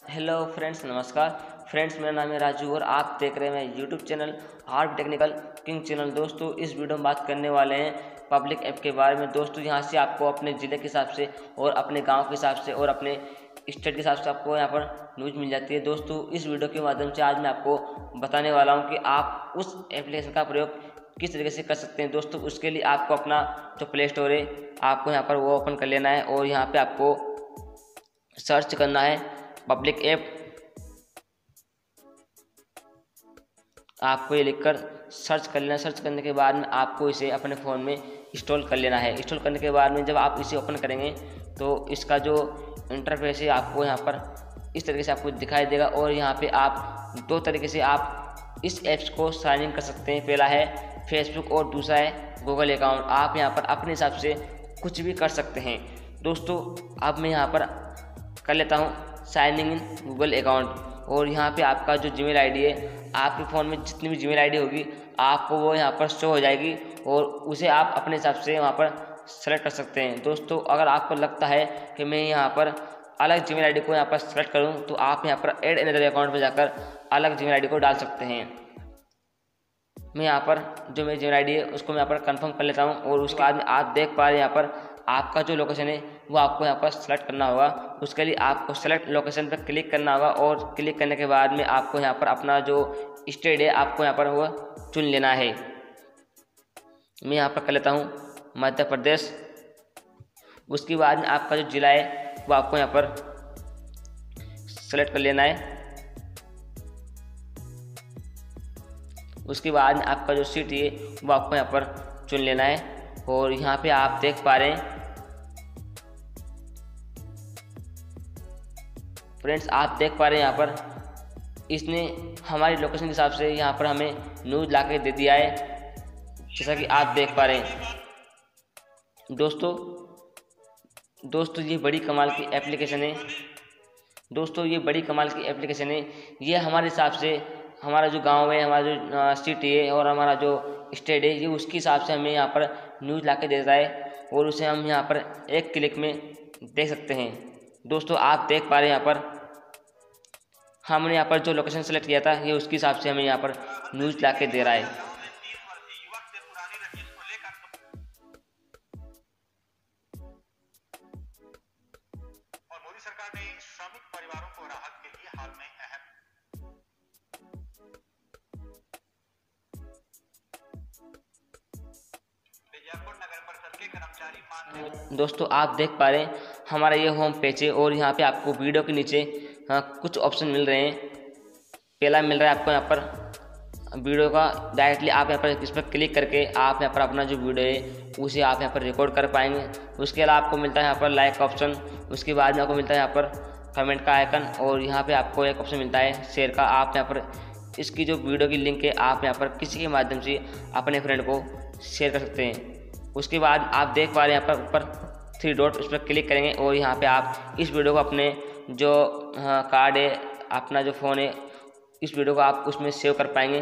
Hello friends, नमस्कार friends. मेरा नाम है राजू और आप देख रहे हैं YouTube channel art technical king channel. दोस्तों, इस वीडियो में बात करने वाले हैं पब्लिक ऐप के बारे में। दोस्तों, यहाँ से आपको अपने ज़िले के हिसाब से और अपने गांव के हिसाब से और अपने स्टेट के हिसाब से आपको यहाँ पर न्यूज़ मिल जाती है। दोस्तों, इस वीडियो के माध्यम से आज मैं आपको बताने वाला हूँ कि आप उस एप्लीकेशन का प्रयोग किस तरीके से कर सकते हैं। दोस्तों, उसके लिए आपको अपना जो प्ले स्टोर है आपको यहाँ पर वो ओपन कर लेना है और यहाँ पे आपको सर्च करना है पब्लिक ऐप। आपको ये लिखकर सर्च कर लेना। सर्च करने के बाद में आपको इसे अपने फ़ोन में इंस्टॉल कर लेना है। इंस्टॉल करने के बाद में जब आप इसे ओपन करेंगे तो इसका जो इंटरफेस है आपको यहाँ पर इस तरीके से आपको दिखाई देगा। और यहाँ पे आप दो तरीके से आप इस ऐप्स को साइन इन कर सकते हैं। पहला है फेसबुक और दूसरा है गूगल अकाउंट। आप यहाँ पर अपने हिसाब से कुछ भी कर सकते हैं। दोस्तों, अब मैं यहाँ पर कर लेता हूँ साइनिंग इन गूगल अकाउंट। और यहाँ पे आपका जो जीमेल आईडी है, आपके फ़ोन में जितनी भी जीमेल आईडी होगी आपको वो यहाँ पर शो हो जाएगी और उसे आप अपने हिसाब से वहाँ पर सेलेक्ट कर सकते हैं। दोस्तों, अगर आपको लगता है कि मैं यहाँ पर अलग जीमेल आईडी को यहाँ पर सेलेक्ट करूँ तो आप यहाँ पर ऐड अनदर अकाउंट पर जाकर अलग जीमेल आईडी को डाल सकते हैं। मैं यहाँ पर जो मेरी जीमेल आईडी है उसको मैं यहाँ पर कंफर्म कर लेता हूँ। और उसके बाद में आप देख पा रहे हैं यहाँ पर आपका जो लोकेशन है वो आपको यहाँ पर सेलेक्ट करना होगा। उसके लिए आपको सेलेक्ट लोकेशन पर क्लिक करना होगा और क्लिक करने के बाद में आपको यहाँ पर अपना जो स्टेट है आपको यहाँ पर वो चुन लेना है। मैं यहाँ पर कर लेता हूँ मध्य प्रदेश। उसके बाद में आपका जो जिला है वो आपको यहाँ पर सेलेक्ट कर लेना है। उसके बाद में आपका जो सिटी है वो आपको यहाँ पर चुन लेना है। और यहाँ पे आप देख पा रहे हैं फ्रेंड्स, आप देख पा रहे हैं यहाँ पर इसने हमारी लोकेशन के हिसाब से यहाँ पर हमें न्यूज़ ला के दे दिया है, जैसा कि आप देख पा रहे हैं। दोस्तों ये बड़ी कमाल की एप्लीकेशन है। दोस्तों, ये बड़ी कमाल की एप्लीकेशन है। ये हमारे हिसाब से हमारा जो गांव है, हमारा जो सिटी है और हमारा जो स्टेट है, ये उसके हिसाब से हमें यहाँ पर न्यूज़ ला के देता है और उसे हम यहाँ पर एक क्लिक में देख सकते हैं। दोस्तों, आप देख पा रहे हैं यहाँ पर हमने यहाँ पर जो लोकेशन सेलेक्ट किया था ये उसके हिसाब से हमें यहाँ पर न्यूज़ ला के दे रहा है। और मोदी सरकार ने श्रमिक परिवारों को राहत के लिए हाल में जयपुर नगर परिषद के कर्मचारी। दोस्तों, आप देख पा रहे हैं हमारा ये होम पेज है और यहाँ पे आपको वीडियो के नीचे कुछ ऑप्शन मिल रहे हैं। पहला मिल रहा है आपको यहाँ पर वीडियो का डायरेक्टली आप यहाँ पर इस पर क्लिक करके आप यहाँ पर अपना जो वीडियो है उसे आप यहाँ पर रिकॉर्ड कर पाएंगे। उसके अलावा आपको मिलता है यहाँ पर लाइक का ऑप्शन। उसके बाद में आपको मिलता है यहाँ पर कमेंट का आइकन और यहाँ पे आपको एक ऑप्शन मिलता है शेयर का। आप यहाँ पर इसकी जो वीडियो की लिंक है आप यहाँ पर किसी के माध्यम से अपने फ्रेंड को शेयर कर सकते हैं। उसके बाद आप देख पा रहे हैं यहाँ पर ऊपर 3 डॉट, उस पर क्लिक करेंगे और यहाँ पे आप इस वीडियो को अपने जो कार्ड है, अपना जो फ़ोन है, इस वीडियो को आप उसमें सेव कर पाएंगे।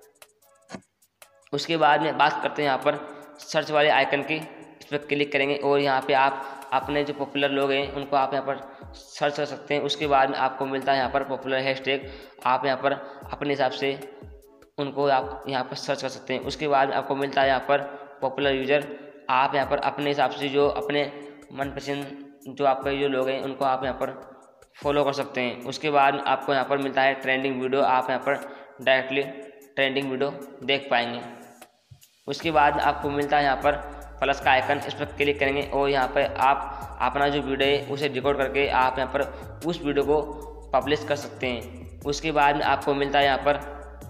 उसके बाद में बात करते हैं यहाँ पर सर्च वाले आइकन की। इस पर क्लिक करेंगे और यहाँ पे आप अपने जो पॉपुलर लोग हैं उनको आप यहाँ पर सर्च कर सकते हैं। उसके बाद में आपको मिलता है यहाँ पर पॉपुलर हैशटैग। आप यहाँ पर अपने हिसाब से उनको आप यहाँ पर सर्च कर सकते हैं। उसके बाद आपको मिलता है यहाँ पर पॉपुलर यूज़र। आप यहाँ पर अपने हिसाब से जो अपने मनपसंद जो आपके जो लोग हैं उनको आप यहाँ पर फॉलो कर सकते हैं। उसके बाद आपको यहाँ पर मिलता है ट्रेंडिंग वीडियो। आप यहाँ पर डायरेक्टली ट्रेंडिंग वीडियो देख पाएंगे। उसके बाद आपको मिलता है यहाँ पर प्लस का आइकन। इस पर क्लिक करेंगे और यहाँ पर आप अपना जो वीडियो है उसे रिकॉर्ड करके आप यहाँ पर उस वीडियो को पब्लिश कर सकते हैं। उसके बाद आपको मिलता है यहाँ पर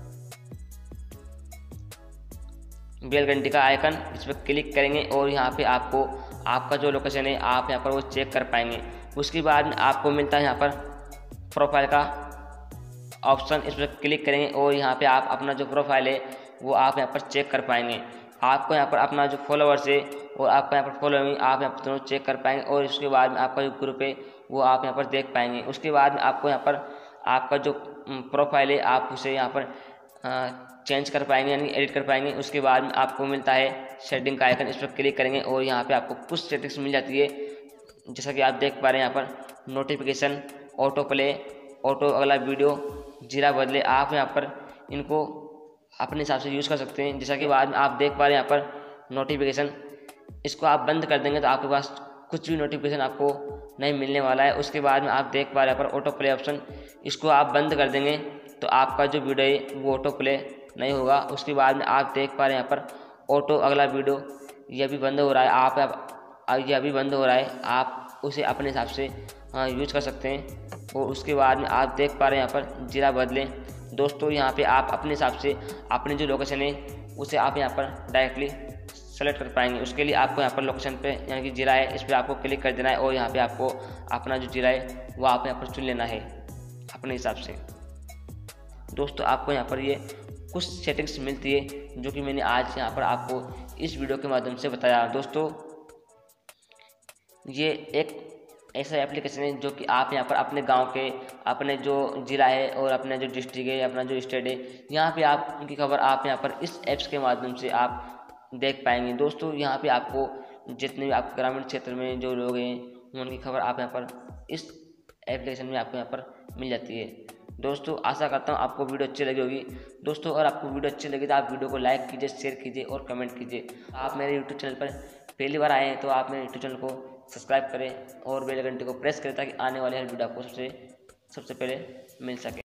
बेल घंटी का आइकन। इस पर क्लिक करेंगे और यहाँ पे आपको आपका जो लोकेशन है आप यहाँ पर वो चेक कर पाएंगे। उसके बाद आपको मिलता है यहाँ पर प्रोफाइल का ऑप्शन। इस पर क्लिक करेंगे और यहाँ पे आप अपना जो प्रोफाइल है वो आप यहाँ पर चेक कर पाएंगे। आपको यहाँ पर अपना जो फॉलोअर्स है और आपका यहाँ पर फॉलोइंग आप यहाँ पर दोनों चेक कर पाएंगे। और उसके बाद में आपका जो ग्रुप है वो आप यहाँ पर देख पाएंगे। उसके बाद में आपको यहाँ पर आपका जो प्रोफाइल है आप उसे यहाँ पर चेंज कर पाएंगे, यानी एडिट कर पाएंगे। उसके बाद में आपको मिलता है सेटिंग का आइकन। इस पर क्लिक करेंगे और यहाँ पे आपको कुछ सेटिंग्स मिल जाती है, जैसा कि आप देख पा रहे हैं यहाँ पर नोटिफिकेशन, ऑटो प्ले ऑटो अगला वीडियो, जीरा बदले, आप यहाँ पर इनको अपने हिसाब से यूज़ कर सकते हैं। जैसा कि बाद में आप देख पा रहे हैं यहाँ पर नोटिफिकेशन, इसको आप बंद कर देंगे तो आपके पास कुछ भी नोटिफिकेशन आपको नहीं मिलने वाला है। उसके बाद में आप देख पा रहे हैं यहाँ पर ऑटो प्ले ऑप्शन, इसको आप बंद कर देंगे तो आपका जो वीडियो है वो ऑटो प्ले नहीं होगा। उसके बाद में आप देख पा रहे हैं यहाँ पर ऑटो अगला वीडियो, यह भी बंद हो रहा है। यह भी बंद हो रहा है, आप उसे अपने हिसाब से यूज कर सकते हैं। और उसके बाद में आप देख पा रहे हैं यहाँ पर जीरा बदलें। दोस्तों यहाँ पे आप अपने हिसाब से अपनी जो लोकेशन है उसे आप यहाँ पर डायरेक्टली सेलेक्ट कर पाएंगे। उसके लिए आपको यहाँ पर लोकेशन पे यानी कि जीरा है, इस पर आपको क्लिक कर देना है और यहाँ पे आपको अपना जो जीरा है वो आप यहाँ पर चुन लेना है अपने हिसाब से। दोस्तों आपको यहाँ पर ये कुछ सेटिंग्स मिलती है जो कि मैंने आज यहाँ पर आपको इस वीडियो के माध्यम से बताया। दोस्तों ये एक ऐसा एप्लीकेशन है जो कि आप यहाँ पर अपने गांव के, अपने जो ज़िला है और अपने जो डिस्ट्रिक्ट है, अपना जो स्टेट है, यहाँ पे आप उनकी खबर आप यहाँ पर इस ऐप्स के माध्यम से आप देख पाएंगे। दोस्तों यहाँ पे आपको जितने भी आप ग्रामीण क्षेत्र में जो लोग हैं उनकी खबर आप यहाँ पर इस एप्लीकेशन में आपको यहाँ पर मिल जाती है। दोस्तों आशा करता हूँ आपको वीडियो अच्छी लगी होगी। दोस्तों अगर आपको वीडियो अच्छी लगी तो आप वीडियो को लाइक कीजिए, शेयर कीजिए और कमेंट कीजिए। आप मेरे यूट्यूब चैनल पर पहली बार आए हैं तो आप मेरे यूट्यूब चैनल को सब्सक्राइब करें और बेल घंटे को प्रेस करें ताकि आने वाले हर वीडियो आपको सबसे पहले मिल सके।